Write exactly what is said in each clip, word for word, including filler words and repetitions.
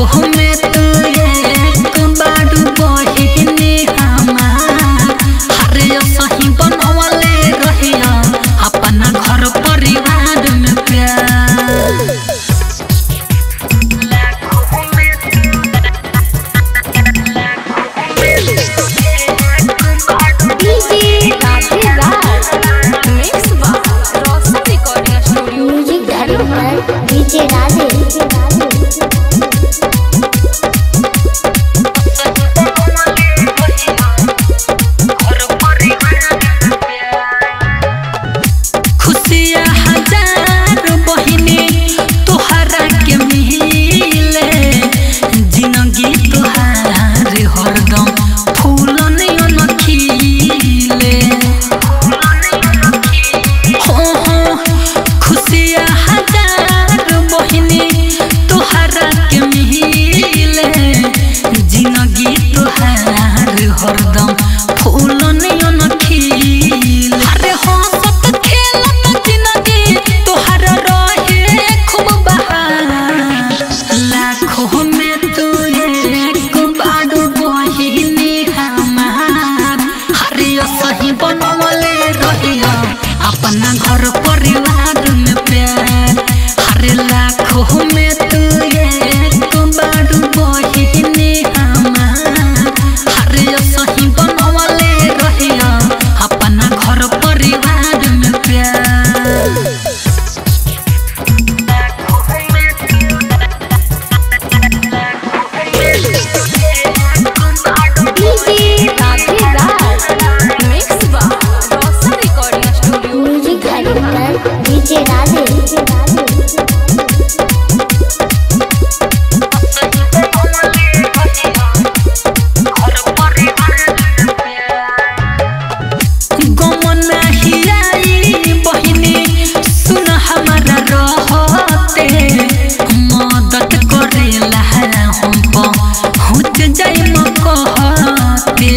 लाखों में तू एक बारू बहिनी हमार हरे सही बनवले रहिया अपना घर परिवार में प्यार लाखों में DJ Radhe Raj mix by Roshan recording studio music director DJ Radhe खुशियाँ हजार बहिनी तोहरा के मिले जिंदगी तोहार हरदम फूलन खिले हो हो खुशियाँ हजार बहिनी तोहरा के मिले जिंदगी तोहार हरदम फूलन खिले अरे हो सब खेलत जिंदगी तोहर रहे खूब बहार लाखों में तू एक बारू बहिनी हमार हरे सही बनवले रहिया अपना घर परिवार में प्यार हरे लाखों में तू एक बारू बहिनी हमार हरे सही बनवले रहिया अपना घर परिवार में प्यार DJ Radhe Raj mix by Roshan recording studio music director DJ Radhe गमना हियाई बहिनी सुन हमारा रहते मदद करेला हम पहुँच जाई म कहते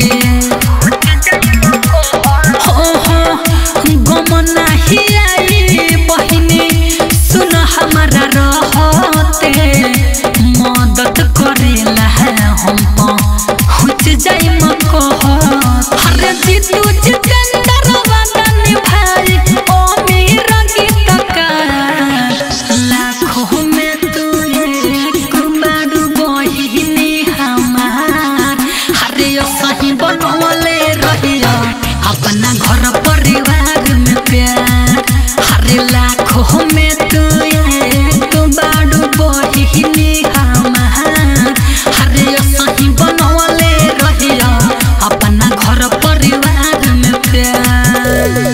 हो हो गमना हियाई बहिनी सुन हमारा रहते मदद करेला हम पहुँच जाई म कहते हरे जीतू जितेंद्र वदन भाई अमीर गीतकार लाखों में तू एक बारू बहिनी हमार हरे सही बनवले रहिया अपना घर परिवार में प्यार हरे लाखों में तू एक बारू बहिनी हमार हरे सही बनवले रहिया अपना घर परिवार में प्यार।